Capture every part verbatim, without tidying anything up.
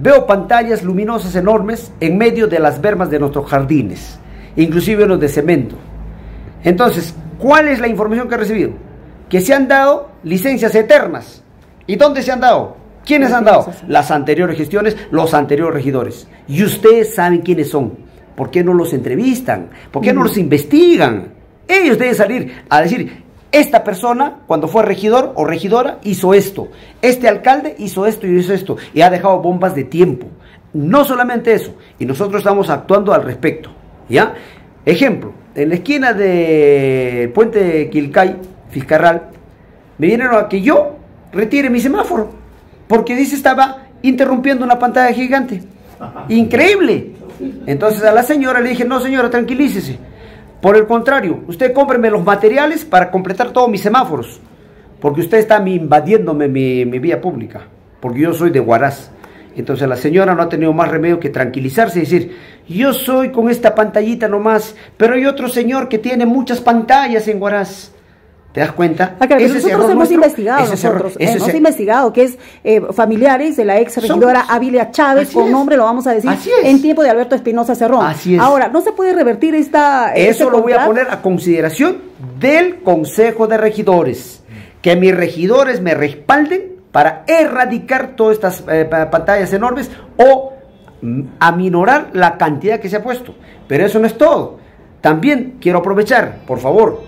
Veo pantallas luminosas enormes en medio de las bermas de nuestros jardines, inclusive los de cemento. Entonces, ¿cuál es la información que he recibido? Que se han dado licencias eternas. ¿Y dónde se han dado? ¿Quiénes han dado? Las anteriores gestiones, los anteriores regidores. Y ustedes saben quiénes son. ¿Por qué no los entrevistan? ¿Por qué no los investigan? Ellos deben salir a decir, esta persona, cuando fue regidor o regidora, hizo esto. Este alcalde hizo esto y hizo esto. Y ha dejado bombas de tiempo. No solamente eso. Y nosotros estamos actuando al respecto. ¿Ya? Ejemplo, en la esquina del puente Quilcay, Fiscarral, me vinieron a que yo retire mi semáforo. Porque dice estaba interrumpiendo una pantalla gigante. Increíble. Entonces a la señora le dije, no señora, tranquilícese. Por el contrario, usted cómpreme los materiales para completar todos mis semáforos, porque usted está invadiéndome mi, mi vía pública, porque yo soy de Huaraz. Entonces la señora no ha tenido más remedio que tranquilizarse y decir, yo soy con esta pantallita nomás, pero hay otro señor que tiene muchas pantallas en Huaraz. ¿Te das cuenta? Ah, claro, nosotros hemos nuestro, investigado, nosotros error, eh, hemos investigado que es eh, familiares de la ex regidora Ávila Chávez, con nombre lo vamos a decir, en tiempo de Alberto Espinosa Cerrón. Así es. Ahora, ¿no se puede revertir esta... Eso este lo voy a poner a consideración del Consejo de Regidores, que mis regidores me respalden para erradicar todas estas eh, pantallas enormes o mm, aminorar la cantidad que se ha puesto. Pero eso no es todo. También quiero aprovechar, por favor,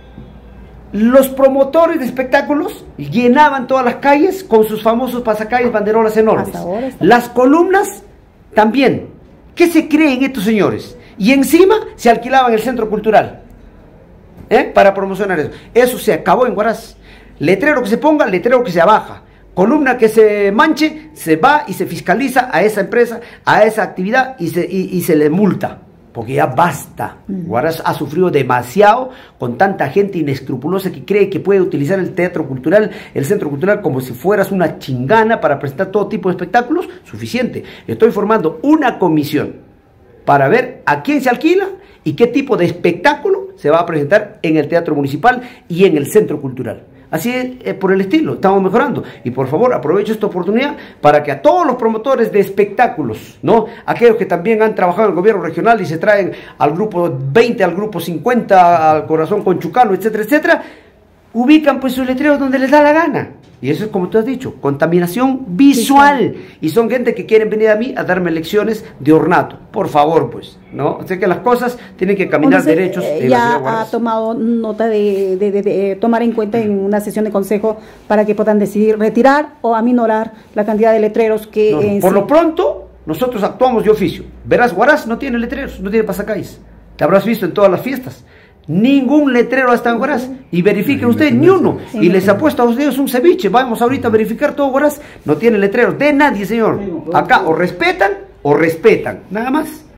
los promotores de espectáculos llenaban todas las calles con sus famosos pasacalles, banderolas enormes. Las columnas también. ¿Qué se creen estos señores? Y encima se alquilaban el centro cultural, ¿eh? Para promocionar eso. Eso se acabó en Huaraz. Letrero que se ponga, letrero que se abaja. Columna que se manche, se va y se fiscaliza a esa empresa, a esa actividad y se, y, y se le multa. Porque ya basta. Huaraz ha sufrido demasiado con tanta gente inescrupulosa que cree que puede utilizar el teatro cultural, el centro cultural, como si fueras una chingana para presentar todo tipo de espectáculos. Suficiente. Estoy formando una comisión para ver a quién se alquila y qué tipo de espectáculo se va a presentar en el teatro municipal y en el centro cultural. Así es, eh, por el estilo, estamos mejorando. Y por favor, aprovecho esta oportunidad para que a todos los promotores de espectáculos, ¿no? Aquellos que también han trabajado en el gobierno regional y se traen al grupo veinte, al grupo cincuenta, al Corazón Conchucano, etcétera, etcétera, ubican pues sus letreros donde les da la gana. Y eso es como tú has dicho, contaminación visual. Y son gente que quieren venir a mí a darme lecciones de ornato. Por favor, pues, ¿no? Sé que las cosas tienen que caminar Entonces, derechos. Eh, en ya la ha tomado nota de, de, de, de tomar en cuenta en una sesión de consejo para que puedan decidir retirar o aminorar la cantidad de letreros que... No, no. Por sí. lo pronto, nosotros actuamos de oficio. Verás, Huaraz no tiene letreros, no tiene pasacalles. Te habrás visto en todas las fiestas. Ningún letrero hasta en Huaraz. Y verifiquen ustedes, ni uno. Y les apuesto a ustedes un ceviche. Vamos ahorita a verificar todo Huaraz. No tiene letreros de nadie, señor. Acá o respetan o respetan. Nada más.